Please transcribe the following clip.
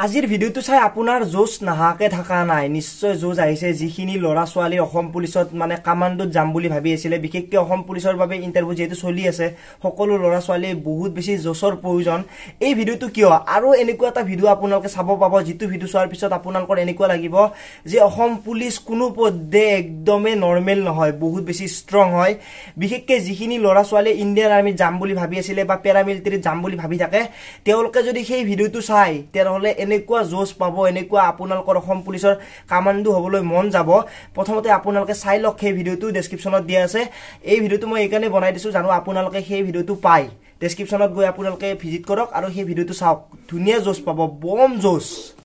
আজিৰ ভিডিওটো চাই আপোনাৰ জোশ নাহাকে থাকা নাই নিশ্চয় জোশ আহিছে যিখিনি লৰা ছোৱালী অসম পুলিচত মানে কামাণ্ডোত যাম বুলি ভাবি আছিল বিশেষকৈ অসম পুলিচৰ বাবে ইন্টাৰভিউ যেটো চলি আছে সকলো লৰা ছোৱালী বহুত বেছি জোশৰ প্ৰয়োজন এই ভিডিওটো কিয় আৰু এনেকুৱা এটা ভিডিও আপোনালোকে চাব পাব যেটো ভিডিও চোৱাৰ পিছত আপোনালোকৰ এনেকুৱা লাগিব যে অসম পুলিচ কোনো পদে একদমে নৰমেল নহয় বহুত বেছি ষ্ট্ৰং হয় বিশেষকৈ যিখিনি লৰা ছোৱালী ইণ্ডিয়ান আৰ্মি যাম বুলি ভাবি আছিল বা পেৰামিলিটাৰী যাম বুলি ভাবি থাকে তেওঁলোকে যদি সেই ভিডিওটো চাই তেৰহলে এনেকুৱা জোশ পাব এনেকুৱা আপোনালোকৰ অসম পুলিচৰ কামাণ্ডো হবলৈ মন যাব প্ৰথমতে আপোনালোকে চাই লওক সেই ভিডিওটো ডেসক্ৰিপচনত দিয়া আছে এই ভিডিওটো মই এইকাৰণে বনাই দিছো জানো আপোনালোকে সেই ভিডিওটো পাই ডেসক্ৰিপচনত গৈ আপোনালোকে ভিজিট কৰক আৰু সেই ভিডিওটো চাওক ধুনীয়া জোশ পাব বম জোশ